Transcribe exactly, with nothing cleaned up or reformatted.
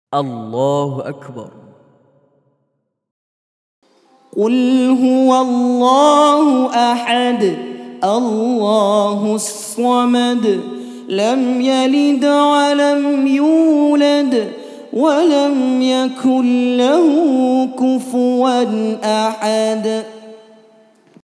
الله أكبر. قل هو الله أحد الله الصمد لم يلد ولم يولد ولم يكن له كفوا أحد.